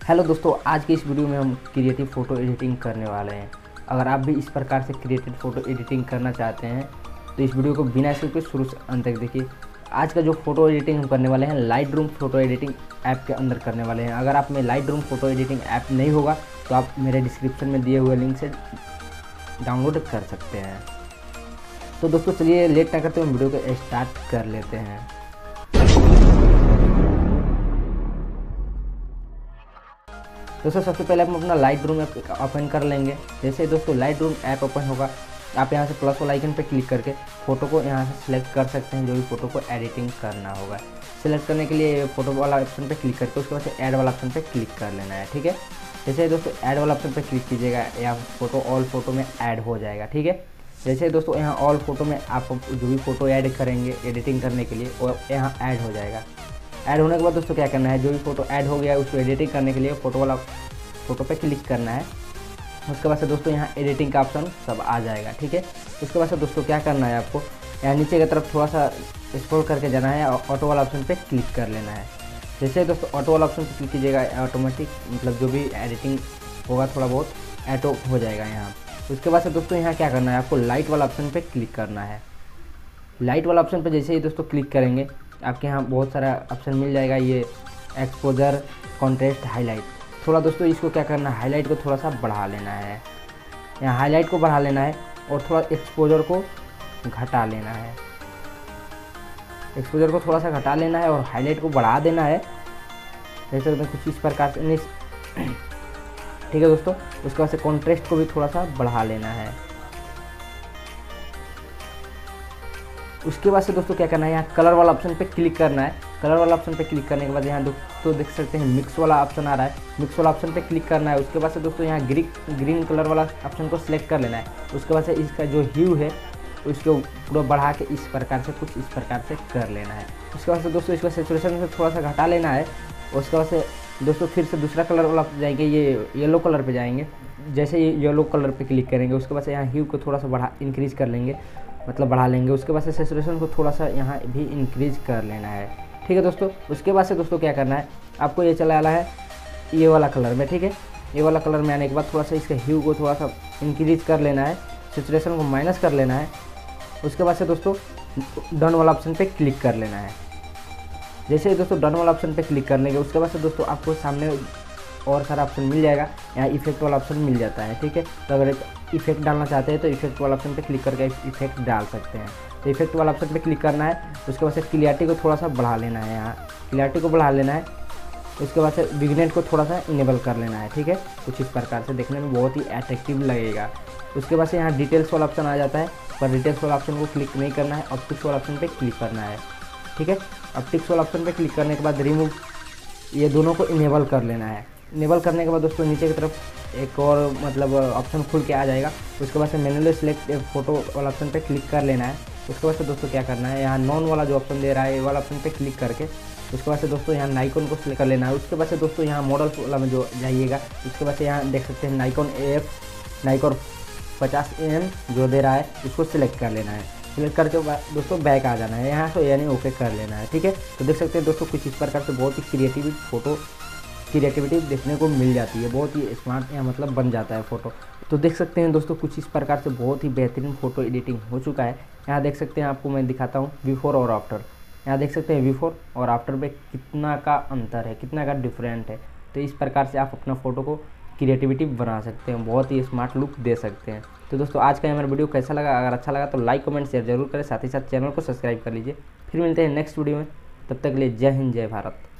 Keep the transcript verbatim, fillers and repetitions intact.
Hello दोस्तों, आज की इस वीडियो में हम क्रिएटिव फ़ोटो एडिटिंग करने वाले हैं। अगर आप भी इस प्रकार से क्रिएटिव फ़ोटो एडिटिंग करना चाहते हैं तो इस वीडियो को बिना स्किप के शुरू से अंत तक देखिए। आज का जो फ़ोटो एडिटिंग हम करने वाले हैं Lightroom photo editing app के अंदर करने वाले हैं। अगर आप में Lightroom photo editing app नहीं होगा तो आप मेरे डिस्क्रिप्शन में दिए हुए लिंक से डाउनलोड कर सकते हैं। तो दोस्तों चलिए लेट ना करते हुए वीडियो को स्टार्ट कर लेते हैं। दोस्तों सबसे पहले हम अपना लाइट रूम ऐप ओपन कर लेंगे। जैसे दोस्तों लाइट रूम ऐप ओपन होगा, आप यहाँ से प्लस वाला आइकन पे क्लिक करके फ़ोटो को यहाँ से सिलेक्ट कर सकते हैं, जो भी फ़ोटो को एडिटिंग करना होगा। सिलेक्ट करने के लिए फ़ोटो वाला ऑप्शन पे क्लिक करके उसके बाद से ऐड वाला ऑप्शन पे क्लिक कर लेना है। ठीक है, जैसे दोस्तों ऐड वाला ऑप्शन पे क्लिक कीजिएगा, यहाँ फ़ोटो ऑल फोटो में ऐड हो जाएगा। ठीक है, जैसे दोस्तों यहाँ ऑल फोटो में आप जो भी फ़ोटो ऐड करेंगे एडिटिंग करने के लिए वो यहाँ ऐड हो जाएगा। ऐड होने के बाद दोस्तों क्या करना है, जो भी फ़ोटो ऐड हो गया है उसको एडिटिंग करने के लिए फ़ोटो वाला फ़ोटो पे क्लिक करना है। उसके बाद से दोस्तों यहाँ एडिटिंग का ऑप्शन सब आ जाएगा। ठीक है, उसके बाद से दोस्तों क्या करना है, आपको यहाँ नीचे की तरफ थोड़ा सा स्क्रॉल करके जाना है और ऑटो वाला ऑप्शन पे क्लिक कर लेना है। जैसे दोस्तों ऑटो वाला ऑप्शन पे क्लिक कीजिएगा, ऑटोमेटिक मतलब जो भी एडिटिंग होगा थोड़ा बहुत ऑटो हो जाएगा यहाँ। उसके बाद से दोस्तों यहाँ क्या करना है, आपको लाइट वाला ऑप्शन पे क्लिक करना है। लाइट वाला ऑप्शन पे जैसे ही दोस्तों क्लिक करेंगे आपके यहाँ बहुत सारा ऑप्शन मिल जाएगा, ये एक्सपोजर, कॉन्ट्रास्ट, हाईलाइट। थोड़ा दोस्तों इसको क्या करना है, हाईलाइट को थोड़ा सा बढ़ा लेना है, यहाँ हाईलाइट को बढ़ा लेना है और थोड़ा एक्सपोजर को घटा लेना है। एक्सपोजर को थोड़ा सा घटा लेना है और हाईलाइट को बढ़ा देना है, जैसे तो कुछ इस प्रकार से नहीं। ठीक है दोस्तों, उसके बाद से कॉन्ट्रास्ट को भी थोड़ा सा बढ़ा लेना है। उसके बाद से दोस्तों क्या करना है, यहाँ कलर वाला ऑप्शन पे क्लिक करना है। कलर वाला ऑप्शन पे क्लिक करने के बाद यहाँ दोस्तों देख सकते हैं मिक्स वाला ऑप्शन आ रहा है, मिक्स वाला ऑप्शन पे क्लिक करना है। उसके बाद से दोस्तों यहाँ ग्रीन ग्रीन कलर वाला ऑप्शन को सिलेक्ट कर लेना है। उसके बाद से इसका जो ह्यू है उसको पूरा बढ़ा के इस प्रकार से कुछ इस प्रकार से कर लेना है। उसके बाद से दोस्तों इसको सैचुरेशन से थोड़ा सा घटा लेना है। उसके बाद से दोस्तों फिर से दूसरा कलर वाला जाएंगे, ये येलो कलर पे जाएंगे। जैसे ये येलो कलर पे क्लिक करेंगे उसके बाद से यहाँ ह्यू को थोड़ा सा बढ़ा इंक्रीज कर लेंगे, मतलब बढ़ा लेंगे। उसके बाद से सैचुरेशन को थोड़ा सा यहाँ भी इंक्रीज कर लेना है। ठीक है दोस्तों, उसके बाद से दोस्तों क्या करना है, आपको ये चला आना है ये वाला कलर में। ठीक है, ये वाला कलर में आने के बाद थोड़ा सा इसका ह्यू को थोड़ा सा इंक्रीज कर लेना है, सैचुरेशन को माइनस कर लेना है। उसके बाद से दोस्तों डन वाला ऑप्शन पे क्लिक कर लेना है। जैसे ही दोस्तों डन वाला ऑप्शन पे क्लिक करने के उसके बाद से दोस्तों आपको सामने और सारा ऑप्शन मिल जाएगा, यहाँ इफेक्ट वाला ऑप्शन मिल जाता है। ठीक है, तो अगर इफेक्ट डालना चाहते हैं तो इफेक्ट वाला ऑप्शन पे क्लिक करके इफेक्ट डाल सकते हैं। तो इफेक्ट वाला ऑप्शन पे क्लिक करना है। उसके बाद से क्लियरिटी को थोड़ा सा बढ़ा लेना है, यहाँ क्लियरिटी को बढ़ा लेना है। उसके बाद से विग्नेट को थोड़ा सा इनेबल कर लेना है। ठीक है, कुछ इस प्रकार से देखने में बहुत ही अट्रैक्टिव लगेगा। उसके बाद से यहाँ डिटेल्स वाला ऑप्शन आ जाता है, पर डिटेल्स वाला ऑप्शन को क्लिक नहीं करना है, ऑप्टिक्स वाला ऑप्शन पर क्लिक करना है। ठीक है, ऑप्टिक्स वाला ऑप्शन पर क्लिक करने के बाद रिमूव, ये दोनों को इनेबल कर लेना है। इनेबल करने के बाद दोस्तों नीचे की तरफ एक और मतलब ऑप्शन खुल के आ जाएगा। उसके बाद से मैनुअली सिलेक्ट फोटो वाला ऑप्शन पे क्लिक कर लेना है। उसके बाद से दोस्तों क्या करना है, यहाँ नॉन वाला जो ऑप्शन दे रहा है ये वाला ऑप्शन पे क्लिक करके उसके बाद से दोस्तों यहाँ नाइकॉन को सिलेक्ट कर लेना है। उसके बाद से दोस्तों यहाँ मॉडल वाला में जो जाइएगा उसके बाद से यहाँ देख सकते हैं नाइकॉन ए एफ नाइकॉन पचास ए एम जो दे रहा है उसको सिलेक्ट कर लेना है। सिलेक्ट करके दोस्तों बैक आ जाना है यहाँ तो, यानी ओके कर लेना है। ठीक है, तो देख सकते हैं दोस्तों कुछ इस प्रकार से बहुत ही क्रिएटिव फोटो क्रिएटिविटी देखने को मिल जाती है, बहुत ही स्मार्ट यहाँ मतलब बन जाता है फ़ोटो। तो देख सकते हैं दोस्तों कुछ इस प्रकार से बहुत ही बेहतरीन फ़ोटो एडिटिंग हो चुका है। यहाँ देख सकते हैं, आपको मैं दिखाता हूँ बिफोर और आफ्टर। यहाँ देख सकते हैं बिफोर और आफ्टर पे कितना का अंतर है, कितना का डिफरेंट है। तो इस प्रकार से आप अपना फ़ोटो को क्रिएटिविटी बना सकते हैं, बहुत ही स्मार्ट लुक दे सकते हैं। तो दोस्तों आज का हमारा वीडियो कैसा लगा, अगर अच्छा लगा तो लाइक कमेंट शेयर जरूर करें, साथ ही साथ चैनल को सब्सक्राइब कर लीजिए। फिर मिलते हैं नेक्स्ट वीडियो में, तब तक के लिए जय हिंद जय भारत।